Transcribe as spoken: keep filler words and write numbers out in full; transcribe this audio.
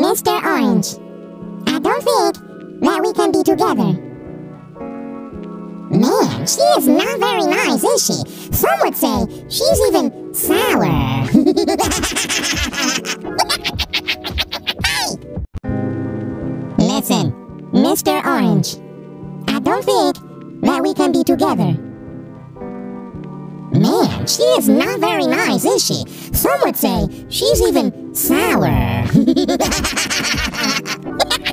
Mister Orange, I don't think that we can be together. Man, she is not very nice, is she? Some would say she's even sour. Listen, Mister Orange, I don't think that we can be together. Man, she is not very nice, is she? Some would say she's even sour.